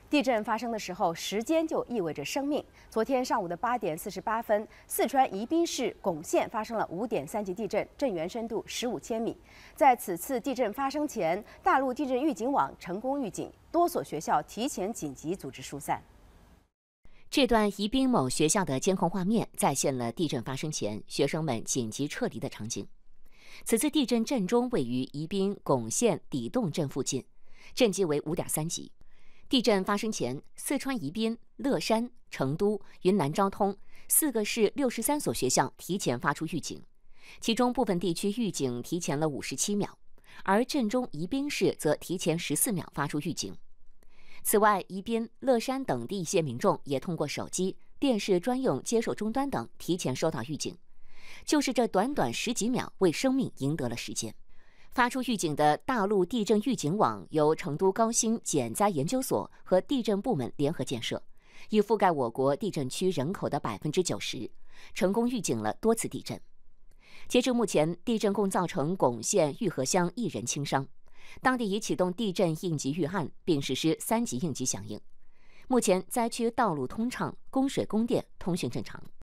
地震发生的时候，时间就意味着生命。昨天上午的8点48分，四川宜宾市珙县发生了5.3级地震，震源深度15千米。在此次地震发生前，大陆地震预警网成功预警，多所学校提前紧急组织疏散。 这段宜宾某学校的监控画面再现了地震发生前学生们紧急撤离的场景。此次地震震中位于宜宾珙县底洞镇附近，震级为5.3级。地震发生前，四川宜宾、乐山、成都、云南昭通4个市63所学校提前发出预警，其中部分地区预警提前了57秒，而震中宜宾市则提前14秒发出预警。此外，宜宾、乐山等地一些民众也通过手机、电视专用接收终端等提前收到预警，就是这短短10几秒，为生命赢得了时间。发出预警的大陆地震预警网由成都高新减灾研究所和地震部门联合建设，已覆盖我国地震区人口的90%，成功预警了多次地震。截至目前，地震共造成珙县玉河乡1人轻伤，当地已启动地震应急预案，并实施3级应急响应。目前，灾区道路通畅，供水供电通讯正常。